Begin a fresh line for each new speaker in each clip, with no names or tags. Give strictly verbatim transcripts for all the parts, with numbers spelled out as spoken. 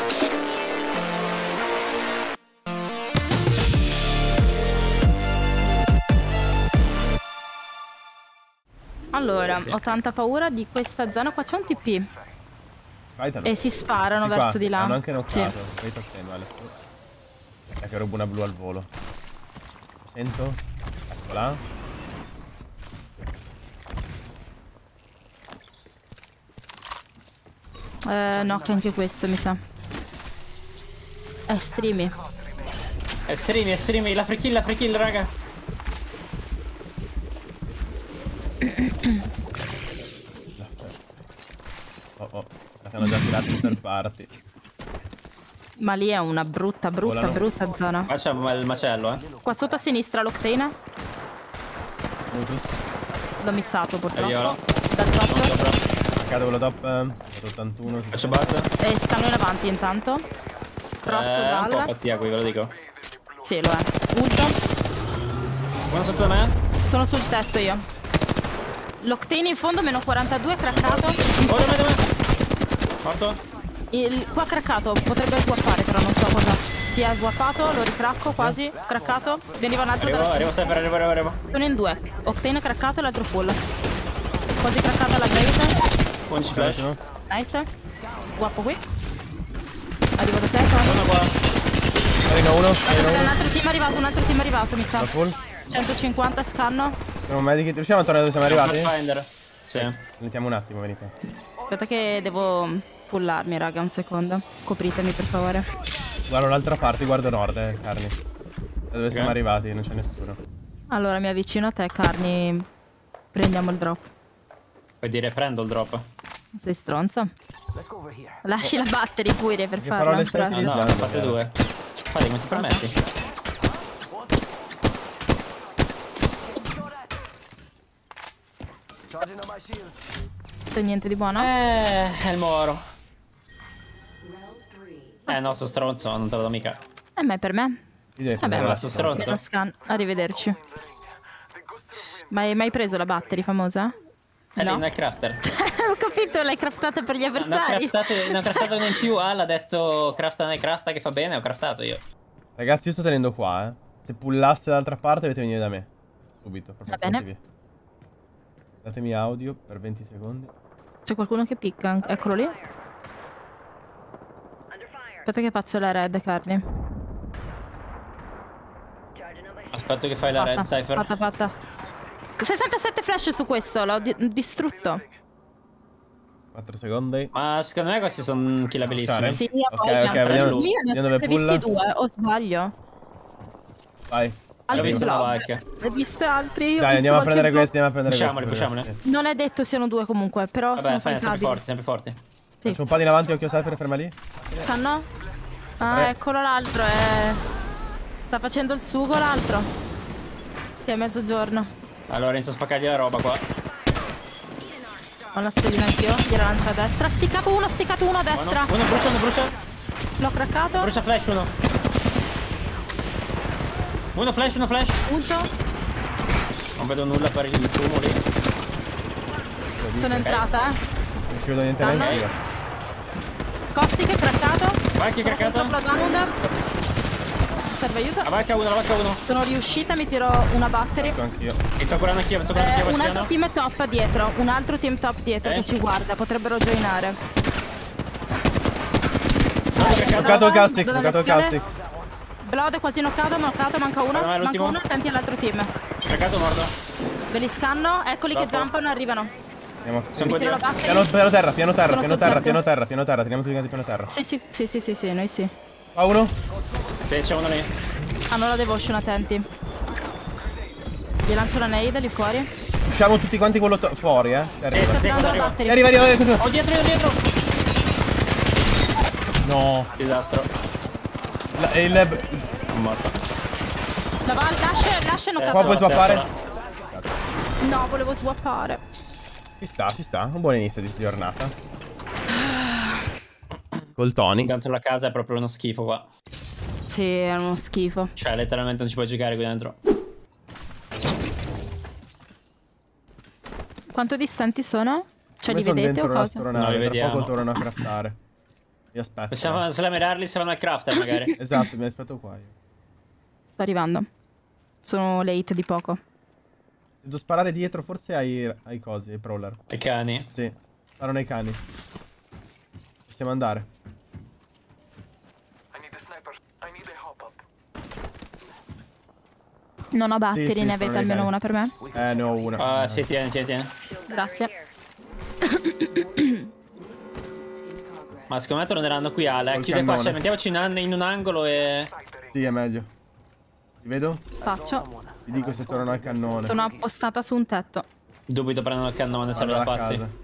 Allora, ho tanta paura di questa zona. Qua c'è un T P.
Fightalo.
E si sparano
Di
verso
qua.
di là.
Hanno anche knoccato.
Sì.
Fai te male. È che rubo una blu al volo. Sento. Eccola.
Eh, no, che anche questo mi sa. Eh, streamy.
Estremi, estremi, la free kill, la free kill, raga.
Oh oh, la hanno già tirato in third party.
Ma lì è una brutta, brutta,
Volano.
brutta zona.
Qua c'è il macello, eh.
Qua sotto a sinistra l'Octane. L'ho missato purtroppo.
Viola.
Dal top.
Cado quello top. eh, ottantuno.
Faccio bat.
E stanno in avanti intanto. Strosso
Eh, un po'
Galla.
pazzia qui, ve lo dico.
Sì, lo è. Ulto.
Uno sotto da me.
Sono sul tetto io. L'Octane in fondo, meno quarantadue, craccato.
Oh, da me, da me. Morto.
Il, qua craccato, potrebbe swappare però non so cosa. Si è swappato, lo ricracco quasi. Craccato. Veniva un altro
Arrivo,
dalla
arrivo sempre, arrivo, arrivo, arrivo.
Sono in due. Octane craccato e l'altro full. Quasi craccata la Grace.
undici flash.
Nice. Guappo qui. Arrivo da te, qua.
Sono qua.
Marino uno.
C'è
Marino
un
uno.
altro team arrivato, un altro team arrivato, mi sa.
Da full.
centocinquanta scanno.
Siamo medici. Riusciamo a tornare dove siamo arrivati?
Pathfinder. Sì.
Mettiamo un attimo, venite.
Aspetta che devo pullarmi, raga, un secondo. Copritemi per favore.
Guardo l'altra parte, guardo nord, eh, Carni. Da dove siamo arrivati, non c'è nessuno.
Allora mi avvicino a te, Carni. Prendiamo il drop.
Puoi dire prendo il drop.
Sei stronza. Lasci la battery pure per
Che
farla.
parole stai
grazie.
No, no,
utilizzando?
fate due. Fate come ti permetti.
C'è niente di buono?
Eh, è il moro. Eh, no, sto stronzo, non te lo do mica.
Eh, ma è per me.
Io devo
Vabbè,
fare
ma
la
sto
stronza.
stronzo.
Lo scan. Arrivederci. Ma hai mai preso la battery famosa?
È
No.
lì nel crafter.
Ho capito, l'hai craftata per gli
Ne ho
avversari.
craftate- ne ho craftato uno in più. Al ha detto crafta nel crafta che fa bene, ho craftato io.
Ragazzi, io sto tenendo qua, eh. Se pullasse dall'altra parte dovete venire da me. Subito, proprio.
Va bene.
pronti via. Datemi audio per venti secondi.
C'è qualcuno che picca, eccolo lì. Aspetta che faccio la red, Carni.
Aspetto che fai la red
Fatta,
cipher.
fatta, fatta. sessantasette flash su questo, l'ho di distrutto.
quattro secondi.
Ma secondo me questi sono killabilissimi.
Pushare?
Sì,
Ok,
voglia.
ok, vediamo-
Io ne
vediamo
ho
dove
previsti
pulla.
due, o sbaglio?
Vai.
Ho
Altri
visto una
blob.
vacca.
Ne ho visto altri. Io ho
Dai,
visto
andiamo a
qualche
prendere
blob.
questi, andiamo a prendere
Pusciamoli,
questi.
pusciamoli.
Sì.
Non è detto siano due comunque, però
Vabbè,
sono
fai sempre
faltabili.
forti, sempre forti.
Sì.
Faccio un po' di in avanti, occhio Cypher, ferma lì.
Stanno? Ah,
Tre.
eccolo l'altro, è... Sta facendo il sugo l'altro. Che è mezzogiorno.
Allora inizio a spaccargli la roba qua.
Ho la stellina anch'io, gliela lancio a destra. Sticcato uno, sticcato uno a destra.
Uno, uno brucia, uno brucia.
L'ho craccato.
Brucia flash uno. Uno flash, uno flash.
Punto.
Non vedo nulla per il fumo lì.
Sono entrata, eh.
Non ci vedo niente
Stanno?
neanche io.
Caustic è craccato.
Vai che è craccato.
Sono contro Bloodhound. Serve aiuto.
La vacca uno, la vacca uno.
Sono riuscita, mi tiro una battery.
Sto anch'io.
Mi sto curando anch'io, mi sto curando
Eh,
anch'io.
un altro
Bastiano.
team top dietro. Un altro team top dietro
Eh?
che ci guarda. Potrebbero joinare.
Toccato il castic,
Dalle
toccato il
scale.
castic.
Blood è quasi knoccato, knoccato, manca uno.
Guarda,
Manca
l'ultimo.
uno, attenti all'altro team.
Craccato morto.
Ve li scanno, eccoli che
Dopo.
jumpano, arrivano.
Andiamo.
Sono
Mi
qua
tiro la
dietro.
battery.
Piano, piano terra, piano terra,
Sono
piano
sul
terra,
tetto.
piano terra, piano terra. Teniamo tutti quanti piano terra.
Sì, sì, sì, sì, sì, sì, noi sì.
Fa uno.
Sì, c'è uno lì.
Hanno la devotion, attenti. Gli lancio la nade lì fuori.
Usciamo tutti quanti quello to- fuori, eh.
Sì,
Terra.
sì,
Sto
sì,
tirando la
arriva.
battery.
Arriva, arriva, arriva, cosa?
Oh, dietro, io dietro.
No.
Disastro.
La- il...
Morto.
La va, lascia, lascia
Eh,
knoccato.
Qua puoi
sola,
swappare?
sola.
No, volevo swappare.
Ci sta, ci sta. Un buon inizio di giornata. Col Tony.
Dentro la casa è proprio uno schifo qua.
Sì, è uno schifo.
Cioè, letteralmente non ci puoi giocare qui dentro.
Quanto distanti sono? Cioè,
Come
li
sono
vedete
dentro
o
la
cosa?
astronave,
No, li
tra
vediamo.
poco tornano a craftare. Mi aspetto.
Possiamo slamerarli se vanno al crafter magari.
Esatto, mi aspetto qua io.
Sto arrivando. Sono late di poco.
Devo sparare dietro forse ai, ai cosi, ai brawler.
I cani.
Sì, sparano ai cani. Possiamo andare.
Non ho battery,
Sì, sì,
ne avete
sono
almeno
dei
una per me?
Eh, ne ho una.
Ah, sì, tieni, tieni, tieni.
Grazie.
Ma secondo me torneranno qui, Ale.
Col
Chiude qua,
cannone.
cioè, mettiamoci in un, in un angolo e...
Sì, è meglio. Ti vedo?
Faccio.
Ti dico se tornano al cannone.
Sono appostata su un tetto.
Dubito prendono il cannone,
Vado
serve da
alla
pazzi.
casa.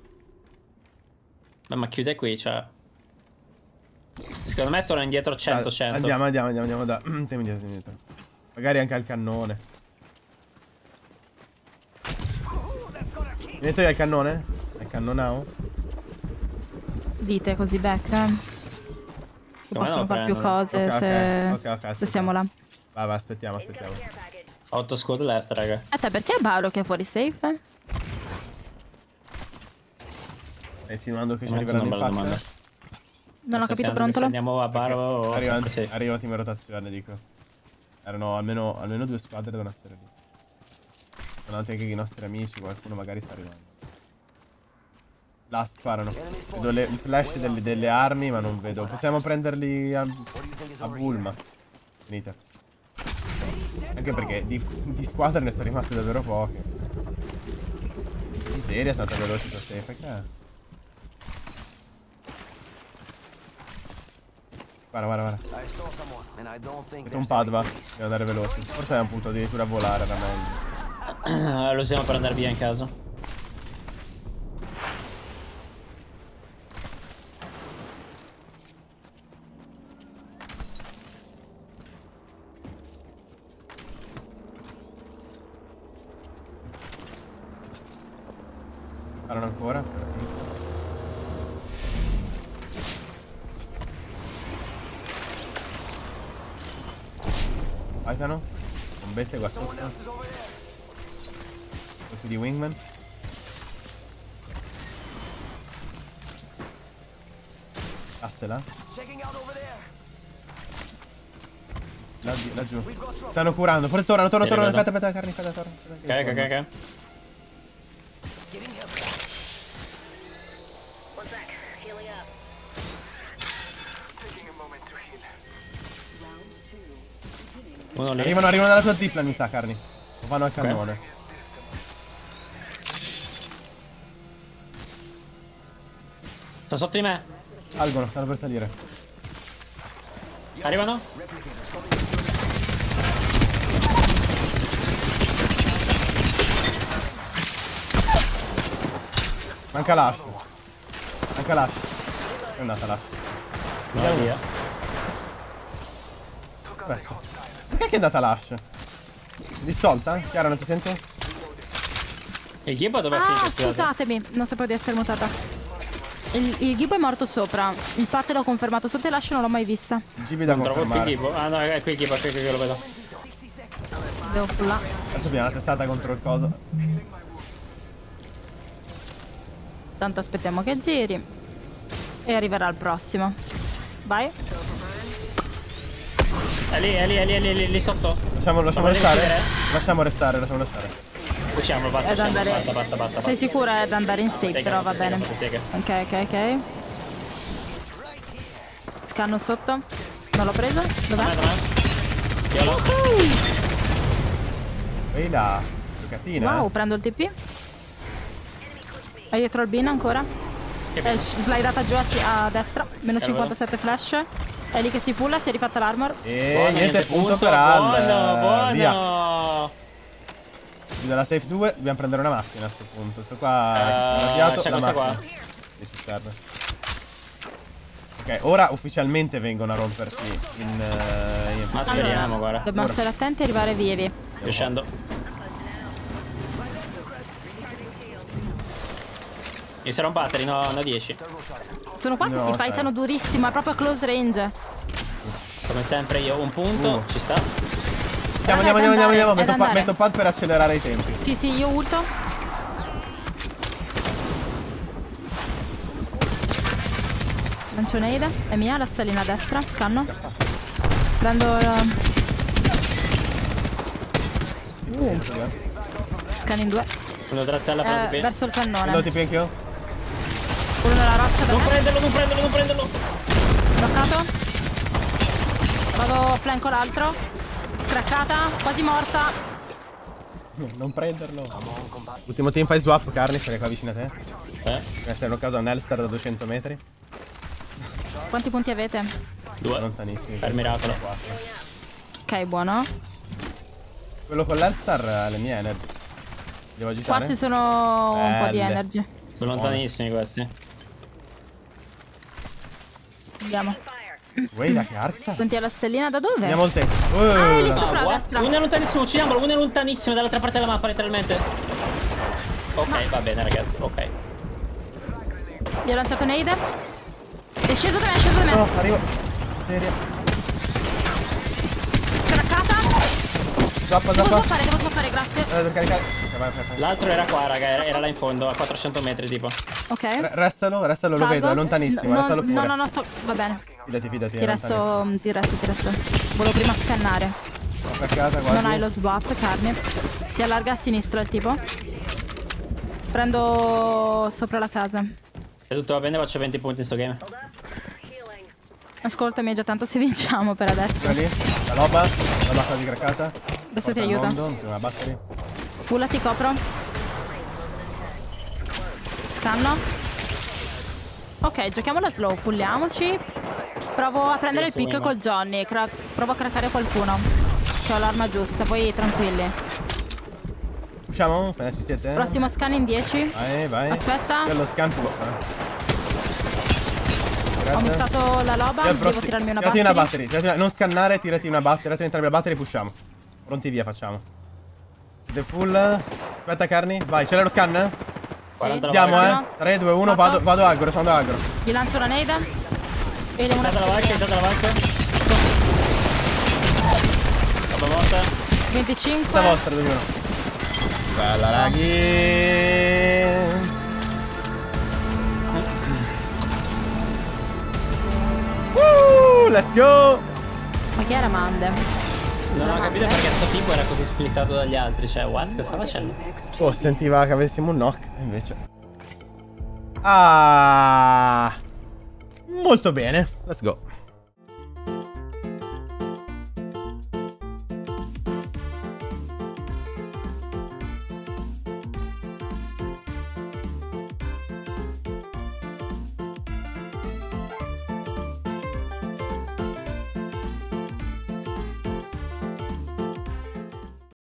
Beh, ma chiude qui, cioè... Secondo me torna indietro cento cento.
Andiamo, andiamo, andiamo, andiamo da... Tieni indietro, tieni indietro. Magari anche al cannone. Mi metto io al cannone? Al cannonao?
Dite così back. Che
Come
possono
no,
fare più
prendono.
cose
Ok, ok,
se...
ok, ok,
se stiamo là.
Vai, vai, aspettiamo, aspettiamo.
otto squad left, raga.
Aspetta, perché è Bauro che è fuori safe?
Stai insinuando che ci
Molto
arriveranno
una
in
bella
faccia?
Non ho
Sta
capito,
sia-
Brontolo?
Se andiamo a Baro o
Arriva,
sempre safe.
arriva team in rotazione, dico. Erano almeno, almeno due squadre devono essere lì. Sono anche i nostri amici, qualcuno magari sta arrivando. Là sparano. Vedo le, il flash delle, delle armi, ma non vedo. Possiamo prenderli a, a Bulma. Finite. Anche perché di, di squadre ne sono rimaste davvero poche. Miseria, è stata veloce questa F K. Guarda, guarda, guarda. Metto un pad, va. Devo andare veloce. Forse è un punto addirittura a volare, era meglio.
Lo usiamo per andare via in caso.
Parlano ancora? Fightano? Bombette qua sotto. Questi di Wingman. Asse là. Laggiù, laggiù. Stanno curando. Forse tornano, tornano, tornano. Aspetta, aspetta, Carni, aspetta, torna.
Ok, ok, ok. Uno lì.
Arrivano, arrivano dalla tua zipline, mi sa, Carni. O vanno al cannone.
Sta sotto di me.
Salgono, stanno per salire.
Arrivano?
Manca l'Ash. Manca l'Ash. È andata l'Ash.
Vai via.
Questo. Perché è andata l'Ash? Dissolta? Chiara, non ti sento?
Il gibbo dov'è
Ah,
finito? scusate?
scusatemi, non sapevo di essere mutata. Il, il gibbo è morto sopra. Il pat l'ho confermato sotto e l'ascia non l'ho mai vista.
Il G B da
Non trovo più il
confermare.
gibbo. Ah no, è qui il gibbo, è qui, qui, qui lo vedo.
Devo pullare.
Adesso abbiamo la testata contro il coso.
Tanto aspettiamo che giri. E arriverà il prossimo. Vai.
È lì, è lì, è lì, è lì, lì, lì sotto.
Lasciamo, lasciamo
Lo volevi
restare?
uccidere?
Lasciamo restare, lasciamo restare.
Usciamo, basta,
È da
usciamo.
andare...
Basta, basta, basta.
Sei
basta.
sicura è da andare in safe,
Sega,
però va
sega,
bene.
sega.
Ok, ok, ok. Scanno sotto. Non l'ho preso? Dov'è?
Dov'è, dov'è? Io l'ho.
Ehi là, giocatina.
Wow, prendo il T P. È dietro il bin ancora.
Che
È slidata giù a, a destra. Meno cinquantasette flash. È lì che si pulla, si è rifatta l'armor.
E
Buono,
niente, punto per Al.
Buono, buono.
Via. Dalla safe due dobbiamo prendere una macchina a questo punto. Sto qua
Eh,
avviato,
c'è
la
questa
macchina.
qua.
Che ci serve. Ok, ora ufficialmente vengono a rompersi in... Uh, in
Ma speriamo, guarda.
Dobbiamo
Ora.
stare attenti e arrivare vivi.
Sto scendo. Mi sarà un battery, no, no dieci.
Sono qua che
No,
si
sai.
fightano durissimo, è proprio a close range.
Come sempre io un punto,
Uh.
ci sta.
Andiamo,
Raga,
andiamo,
è da
andiamo, andiamo.
andare, è
Metto,
da
pa-
andare.
metto pad per accelerare i tempi.
Sì, sì, io ulto. Non lancio nade. È mia, la stellina a destra. Scanno. Prendo... Uh,
Uh.
scan in due.
Uno tra stella per
Eh,
T P.
verso il
Quello
cannone.
ti anch'io?
Uno nella roccia da
Non
me.
prenderlo, non prenderlo, non prenderlo.
Bloccato. Vado flanco l'altro. Craccata. Quasi morta.
Non prenderlo. Ultimo team, fai swap, Carni, stai qua vicino a te.
Eh,
Deve essere knoccato a Nelstar da duecento metri.
Quanti punti avete?
due.
Lontanissimi.
Per miracolo.
Ok, buono.
Quello con l'Elstar ha le mie energy. Devo agitare?
Qua ci sono un po' di
Belle.
energy.
Sono lontanissimi questi.
Andiamo.
Wait, da che Arxa?
Punti alla stellina da dove?
Andiamo al tempo.
Ah, è lì
Uh,
sopra a
what?
destra.
Uno è lontanissimo, uccidiamolo, uno è lontanissimo dall'altra parte della mappa, letteralmente. Ok, va bene ragazzi, ok.
Gli ho lanciato nade. È sceso da me, è sceso da me.
no, arrivo. Seria.
Craccata.
Zappa,
Devo
zappa.
swappare, devo swappare, grazie.
Eh, devo caricare. Ok, vai, vai, vai.
L'altro era qua, raga, era, era là in fondo, a quattrocento metri tipo.
Ok.
Re- Restalo, restalo, lo
Salgo.
vedo, è lontanissimo,
No,
restalo pure.
no, no, no, sto... va bene.
Fidati, fidati,
Ti
è
resto,
lontanissimo.
ti resto, ti resto. Volevo prima scannare.
Ho craccata quasi.
Non hai lo swap, carne. Si allarga a sinistra il tipo. Prendo sopra la casa.
Se tutto va bene faccio venti punti in sto game.
Ascoltami, già tanto se vinciamo per adesso.
Quella lì, la loba, la bacca di craccata.
Adesso ti
Porta al
aiuto.
mondo, prima battery.
Fulla ti copro. Scanno. Ok, giochiamo la slow, fulliamoci. Provo a prendere il
Tiro su
pick
Wima.
col Johnny. Cra- provo a craccare qualcuno. C'ho l'arma giusta, poi tranquilli.
Usciamo? Appena ci siete?
Prossimo scan in dieci.
Vai, vai.
Aspetta.
Quello scan tu. eh.
Ho missato la loba,
Io il
devo
prossimo-
tirarmi una
tirati
battery.
una battery. tirati una- Non scannare, tirati una battery. Tirati entrambi la battery e pushiamo. Pronti via, facciamo. The full. Aspetta, Carni. Vai, c'è lo scan?
quaranta
Andiamo,
la
eh.
no.
tre, due, uno.
Fatto.
Vado, vado aggro, sono aggro.
Gli lancio una nade. E le una
Date la valca, date la valca. Roba morta.
venticinque.
Questa vostra, due, uno. Bella, raghi. Woo, let's go.
Ma chi era Mande?
Non ho capito perché sto tipo era così splittato dagli altri. Cioè, what? Che sta facendo?
Oh, sentiva che avessimo un knock, e invece. Ah. Molto bene. Let's go.